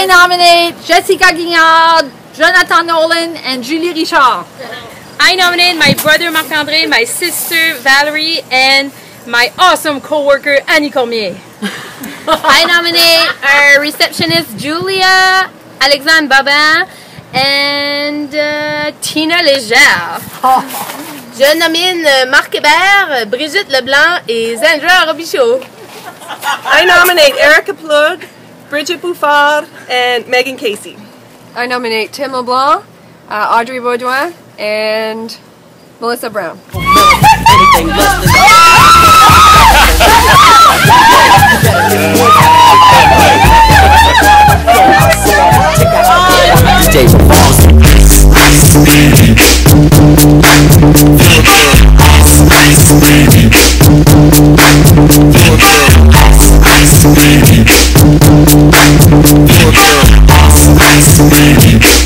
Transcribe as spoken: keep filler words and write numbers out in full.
I nominate Jessica Guignard, Jonathan Nolan, and Julie Richard. I nominate my brother Marc-André, my sister Valerie, and my awesome co-worker Annie Cormier. I nominate our receptionist Julia, Alexandre Babin, and uh, Tina Légère. Je nomine Marc Hébert, Brigitte Leblanc et Zandra Robichaud. I nominate Erica Plug, Bridget Bouffard, and Megan Casey. I nominate Tim LeBlanc, uh, Audrey Baudouin, and Melissa Brown. Ice, ice, baby.